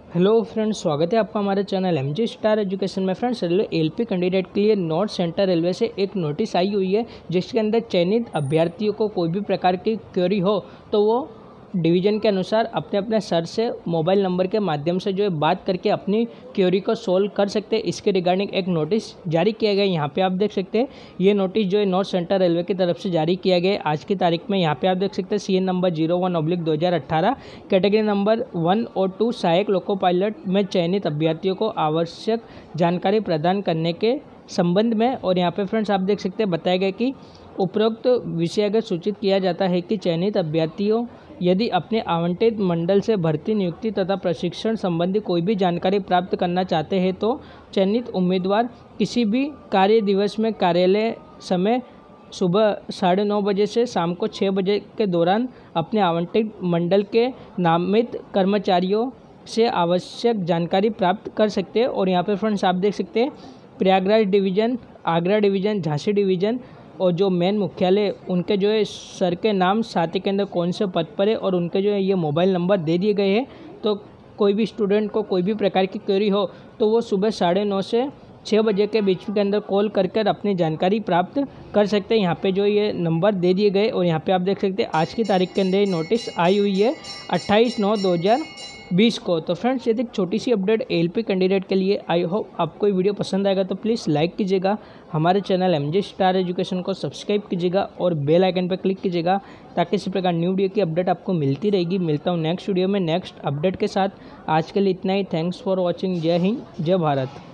Hello friends, स्वागत है आपका हमारे चैनल एमजी स्टार एजुकेशन में। फ्रेंड्स, रेलवे एलपी कैंडिडेट के लिए नॉर्थ सेंट्रल रेलवे से एक नोटिस आई हुई है, जिसके अंदर चयनित अभ्यर्थियों को कोई भी प्रकार की क्वेरी हो तो वो डिवीज़न के अनुसार अपने अपने सर से मोबाइल नंबर के माध्यम से जो है बात करके अपनी क्वेरी को सोल्व कर सकते हैं। इसके रिगार्डिंग एक नोटिस जारी किया गया है। यहाँ पे आप देख सकते हैं, ये नोटिस जो है नॉर्थ सेंट्रल रेलवे की तरफ से जारी किया गया है आज की तारीख में। यहाँ पे आप देख सकते हैं CN नंबर 01/2018 कैटेगरी नंबर 1 और 2 सहायक लोको पायलट में चयनित अभ्यर्थियों को आवश्यक जानकारी प्रदान करने के संबंध में। और यहाँ पे फ्रेंड्स आप देख सकते हैं, बताया गया कि उपरोक्त विषयागत सूचित किया जाता है कि चयनित अभ्यर्थियों यदि अपने आवंटित मंडल से भर्ती, नियुक्ति तथा प्रशिक्षण संबंधी कोई भी जानकारी प्राप्त करना चाहते हैं तो चयनित उम्मीदवार किसी भी कार्य दिवस में कार्यालय समय सुबह 9:30 बजे से शाम को 6 बजे के दौरान अपने आवंटित मंडल के नामित कर्मचारियों से आवश्यक जानकारी प्राप्त कर सकते हैं। और यहाँ पे फ्रेंड्स आप देख सकते हैं, Prayagraj division, Agra division, Jhansi division और जो मेन मुख्यालय उनके जो है सर के नाम, साथी के अंदर कौन से पद पर है और उनके जो है ये मोबाइल नंबर दे दिए गए हैं। तो कोई भी स्टूडेंट को कोई भी प्रकार की क्वेरी हो तो वो सुबह 9:30 से 6 बजे के बीच के अंदर कॉल कर अपनी जानकारी प्राप्त कर सकते हैं। यहाँ पे जो ये नंबर दे दिए गए और यहाँ पे आप देख सकते हैं आज की तारीख के अंदर नोटिस आई हुई है 28/9/2020 को। तो फ्रेंड्स, ये एक छोटी सी अपडेट एलपी कैंडिडेट के लिए। आई होप आपको ये वीडियो पसंद आएगा तो प्लीज़ लाइक कीजिएगा, हमारे चैनल एमजी स्टार एजुकेशन को सब्सक्राइब कीजिएगा और बेल आइकन पर क्लिक कीजिएगा ताकि इसी प्रकार न्यू वीडियो की अपडेट आपको मिलती रहेगी। मिलता हूँ नेक्स्ट वीडियो में नेक्स्ट अपडेट के साथ। आज के लिए इतना ही। Thanks for watching. जय हिंद, जय भारत।